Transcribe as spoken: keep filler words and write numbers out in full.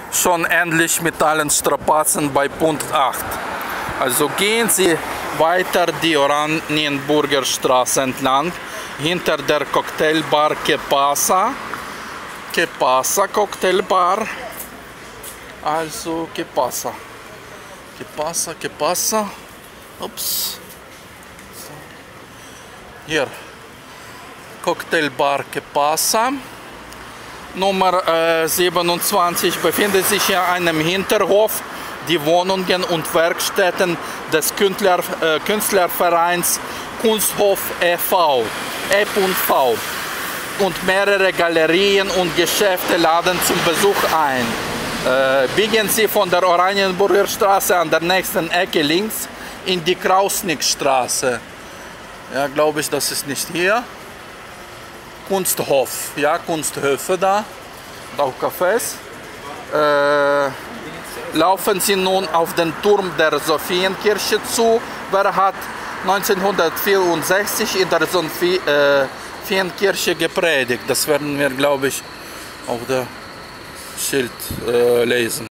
schon endlich mit allen Strapazen bei Punkt acht. Also gehen Sie weiter die Oranienburger Straße entlang, hinter der Cocktailbar Que Pasa. Que Pasa Cocktailbar. Also Que Pasa. Que Pasa, Que Pasa. Ups. So. Hier. Cocktailbar Que Pasa. Nummer äh, siebenundzwanzig befindet sich hier in einem Hinterhof die Wohnungen und Werkstätten des Künstler, äh, Künstlervereins Kunsthof e V E V und mehrere Galerien und Geschäfte laden zum Besuch ein. Äh, biegen Sie von der Oranienburger Straße an der nächsten Ecke links in die Krausnickstraße. Ja, glaube ich, das ist nicht hier. Kunsthof, ja, Kunsthöfe da, und auch Cafés. Äh, laufen Sie nun auf den Turm der Sophienkirche zu. Wer hat neunzehnhundertvierundsechzig in der Sophienkirche gepredigt? Das werden wir, glaube ich, auf der Schild äh, lesen.